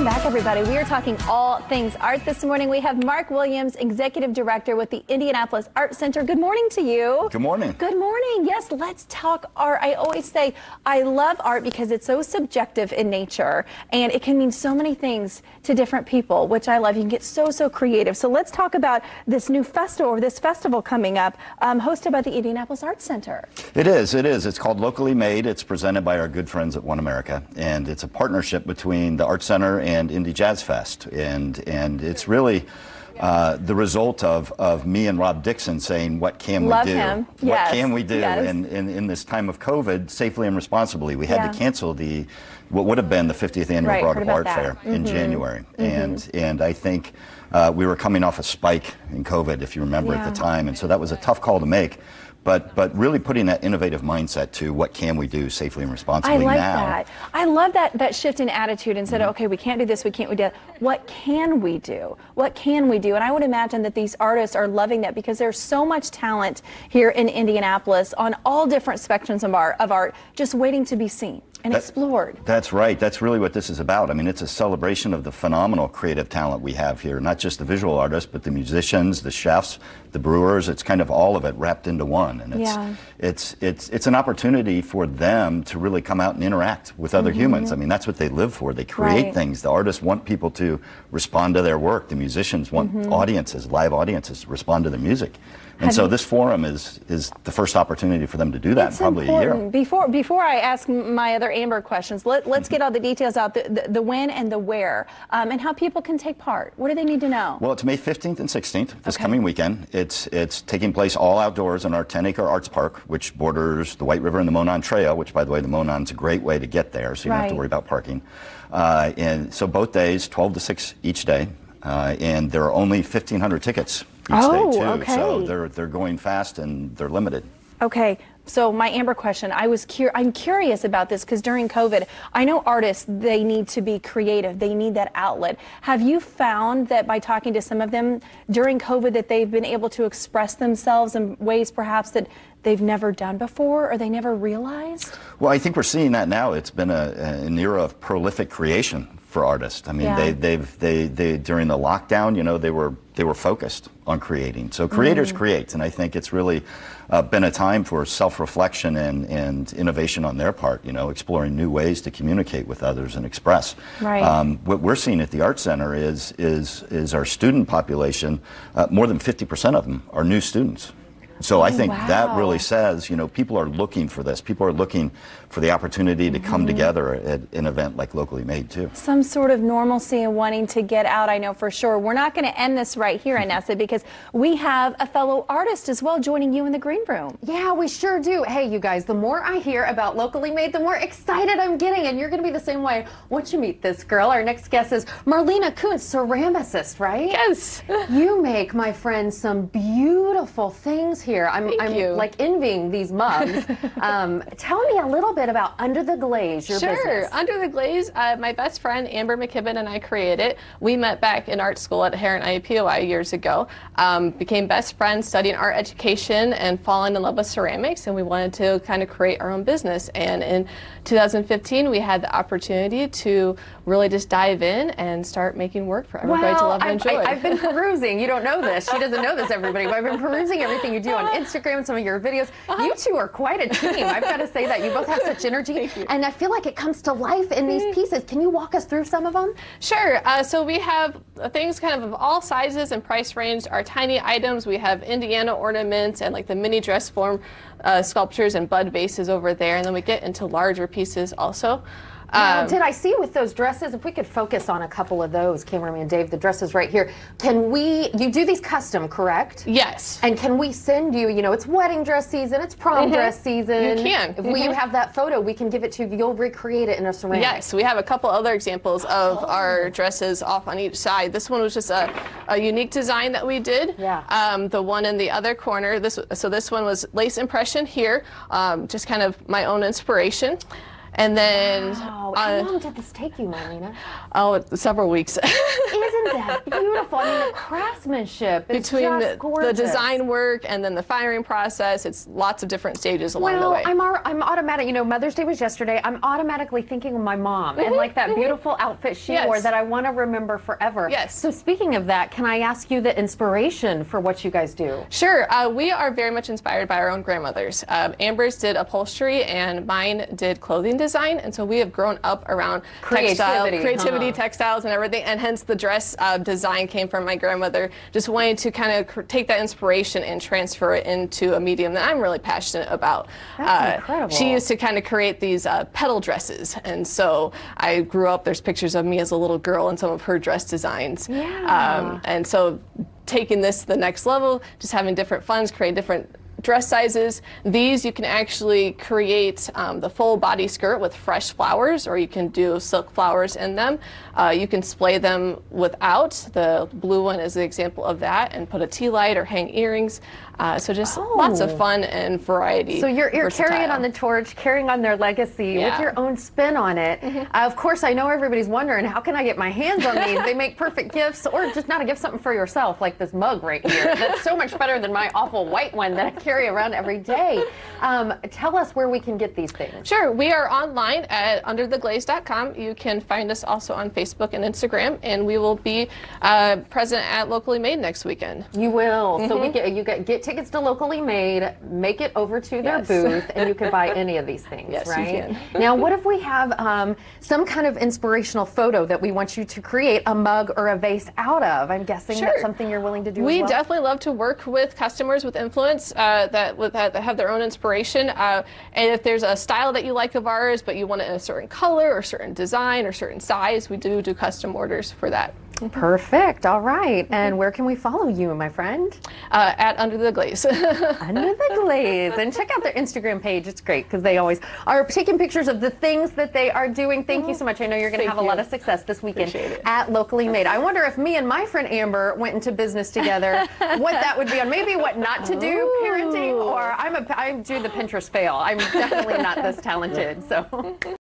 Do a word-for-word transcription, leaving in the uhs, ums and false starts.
back, everybody. We are talking all things art this morning. We have Mark Williams, Executive Director with the Indianapolis Art Center. Good morning to you. Good morning. Good morning. Yes, let's talk art. I always say I love art because it's so subjective in nature, and it can mean so many things to different people, which I love. You can get so, so creative. So let's talk about this new festival, or this festival coming up, um, hosted by the Indianapolis Art Center. It is. It is. It's called Locally Made. It's presented by our good friends at One America, and it's a partnership between the Art Center and Indy Jazz Fest, and and it's really uh, the result of of me and Rob Dixon saying, what can we Love do? him. What Yes. can we do Yes. in, in in this time of COVID safely and responsibly? We had Yeah. to cancel the what would have been the fiftieth annual Right, Broad heard Up about Art that. Fair Mm-hmm. in January, Mm-hmm. and and I think uh, we were coming off a spike in COVID, if you remember Yeah. at the time, and so that was a tough call to make. But, but really putting that innovative mindset to what can we do safely and responsibly I like now. that. I love that that shift in attitude. Instead of, okay, we can't do this, we can't we do that. What can we do? What can we do? And I would imagine that these artists are loving that because there's so much talent here in Indianapolis on all different spectrums of art, of art just waiting to be seen and That- explored. That's right. That's really what this is about. I mean, it's a celebration of the phenomenal creative talent we have here, not just the visual artists, but the musicians, the chefs, the brewers. It's kind of all of it wrapped into one. And it's Yeah. it's it's it's an opportunity for them to really come out and interact with other Mm-hmm. humans. I mean, that's what they live for. They create Right. things. The artists want people to respond to their work. The musicians want Mm-hmm. audiences, live audiences, to respond to their music. And Have so you- this forum is is the first opportunity for them to do that It's in probably important. a year. Before before I ask m- my other Amber questions, let, let's get all the details out, the, the, the when and the where, um, and how people can take part. What do they need to know? Well, it's May fifteenth and sixteenth, this Okay. coming weekend. It's it's taking place all outdoors in our ten acre arts park, which borders the White River and the Monon Trail, which, by the way, the Monon's a great way to get there, so you don't have to Right. worry about parking. Uh, and so both days, twelve to six each day, uh, and there are only fifteen hundred tickets each Oh, day, too. okay. So they're, they're going fast and they're limited. Okay, so my Amber question, I was cur I'm curious about this because during COVID, I know artists, they need to be creative. They need that outlet. Have you found that by talking to some of them during COVID that they've been able to express themselves in ways perhaps that they've never done before or they never realized? Well, I think we're seeing that now. It's been a, an era of prolific creation for artists. I mean, Yeah. they, they've, they, they, during the lockdown, you know, they were, they were focused on creating. So creators Mm. create, and I think it's really uh, been a time for self-reflection and, and innovation on their part, you know, exploring new ways to communicate with others and express. Right. Um, what we're seeing at the Art Center is, is, is our student population, uh, more than fifty percent of them are new students. So I Oh, think that wow. really says, you know, people are looking for this. People are looking for the opportunity to come Mm-hmm. together at an event like Locally Made, too. Some sort of normalcy and wanting to get out, I know for sure. We're not going to end this right here, Inessa, because we have a fellow artist as well joining you in the green room. Yeah, we sure do. Hey, you guys, the more I hear about Locally Made, the more excited I'm getting, and you're going to be the same way once you meet this girl. Our next guest is Marlena Kuntz, ceramicist, right? Yes. You make, my friend, some beautiful things here. I'm, Thank I'm you. like envying these mugs. um, tell me a little bit about Under the Glaze, your Sure. business. Under the Glaze, uh, my best friend Amber McKibben and I created it. We met back in art school at Heron I U P O I years ago. Um, became best friends, studying art education, and fallen in love with ceramics. And we wanted to kind of create our own business. And in two thousand fifteen, we had the opportunity to really just dive in and start making work for everybody to love and I've, enjoy. I, I've been perusing. You don't know this. She doesn't know this, everybody. But I've been perusing everything you do on Instagram, some of your videos. You two are quite a team. I've got to say that. You both have such energy. And I feel like it comes to life in these pieces. Can you walk us through some of them? Sure. Uh, so we have things kind of of all sizes and price range. Our tiny items, we have Indiana ornaments and like the mini dress form uh, sculptures and bud vases over there. And then we get into larger pieces also. Now, Um, did I see with those dresses, if we could focus on a couple of those, cameraman Dave, the dresses right here, can we, you do these custom, correct? yes. And can we send you, you know, it's wedding dress season, it's prom dress season. You can. If we, you have that photo, we can give it to you, you'll recreate it in a ceramic. Yes, we have a couple other examples of our dresses off on each side. This one was just a, a unique design that we did. Yeah. Um, the one in the other corner, this so this one was lace impression here, um, just kind of my own inspiration. And then, Wow. uh, How long did this take you, Marlena? oh, several weeks. Isn't that beautiful? I mean, the craftsmanship is Between just the, gorgeous. the design work and then the firing process, it's lots of different stages along well, the way. I'm, ar- I'm automatic, you know, Mother's Day was yesterday. I'm automatically thinking of my mom and like that beautiful outfit she Yes. wore that I want to remember forever. Yes. So speaking of that, can I ask you the inspiration for what you guys do? Sure. Uh, we are very much inspired by our own grandmothers. Um, Amber's did upholstery and mine did clothing design. And so we have grown up around textile, Creativity, creativity, huh? textiles, and everything. And hence the dress uh, design came from my grandmother, just wanting to kind of cr- take that inspiration and transfer it into a medium that I'm really passionate about. That's uh, incredible. She used to kind of create these uh, petal dresses. And so I grew up, there's pictures of me as a little girl and some of her dress designs. Yeah. Um, and so taking this to the next level, just having different funds, create different dress sizes. These you can actually create um, the full body skirt with fresh flowers, or you can do silk flowers in them. Uh, you can splay them without. The blue one is the example of that, and put a tea light or hang earrings. Uh, so just Oh. lots of fun and variety. So you're, you're carrying versatile. on the torch, carrying on their legacy with Yeah. your own spin on it. Uh, of course, I know everybody's wondering, how can I get my hands on these? They make perfect gifts, or just not a gift, something for yourself, like this mug right here. That's so much better than my awful white one that I carry around every day. Um, tell us where we can get these things. Sure, we are online at under the glaze dot com. You can find us also on Facebook and Instagram, and we will be uh, present at Locally Made next weekend. You will. So we get you get get tickets to Locally Made, make it over to their Yes. booth, and you can buy any of these things, Yes, you right? can. Now, what if we have um, some kind of inspirational photo that we want you to create a mug or a vase out of? I'm guessing that's Sure. something you're willing to do We as well? definitely love to work with customers with influence uh, that, with, that have their own inspiration. Uh, and if there's a style that you like of ours, but you want it in a certain color or certain design or certain size, we do do custom orders for that. Perfect. All right. And where can we follow you, my friend? Uh, at Under the Glaze. Under the Glaze. And check out their Instagram page. It's great because they always are taking pictures of the things that they are doing. Thank you so much. I know you're going to Thank have a you. lot of success this weekend Appreciate it. at Locally Made. I wonder if me and my friend Amber went into business together, what that would be on. Maybe what not to do, Ooh. parenting, or I'm a, I do the Pinterest fail. I'm definitely not this talented. So.